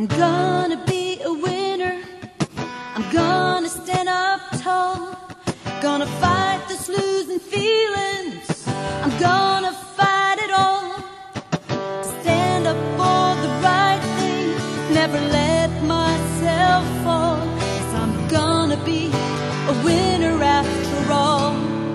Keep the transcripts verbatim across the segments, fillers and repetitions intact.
I'm gonna be a winner. I'm gonna stand up tall. Gonna fight this losing feelings. I'm gonna fight it all. Stand up for the right thing. Never let myself fall. 'Cause I'm gonna be a winner after all.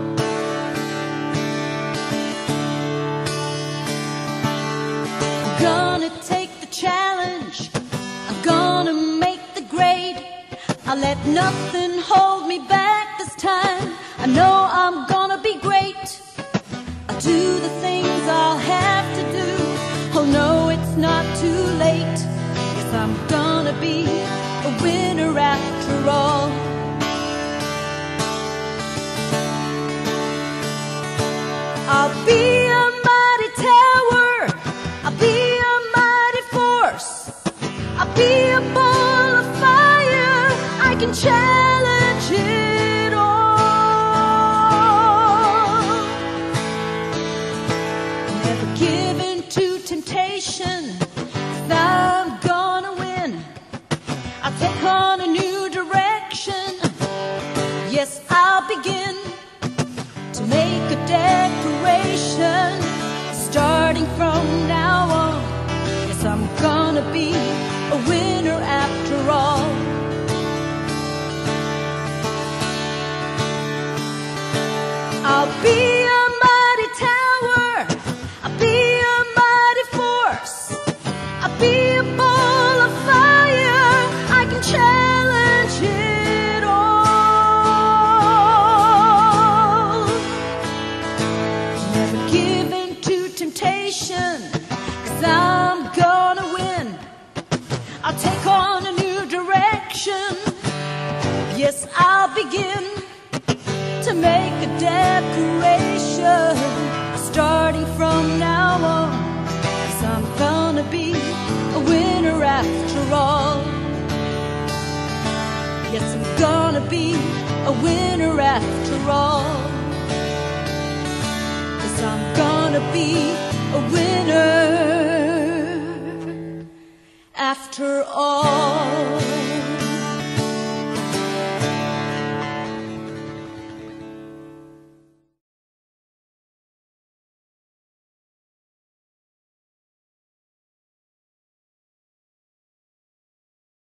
I'm gonna take the challenge. I'm gonna make the grade. I'll let nothing hold me back this time. I know I'm gonna be great. I'll do the things I'll have to do. Oh no, it's not too late. 'Cause I'm gonna be a winner after all. I'll be a mighty tower. I'll be a mighty force. I'll be a ball of fire. I can challenge it all. Never give in to temptation. 'Cause I'm gonna win. I'll take on a new direction. Yes, I'll begin to make a declaration. Starting from now on, yes, I'm gonna be a winner after all. I'll be a mighty tower. I'll be a mighty force. I'll be a ball of fire. I can challenge it all. Never give in to temptation. 'Cause I'm gonna win. I'll take on a new direction. Yes, I'll begin to make a declaration. Starting from now on, 'cause I'm gonna be a winner after all. Yes, I'm gonna be a winner after all. 'Cause I'm gonna be a winner after all.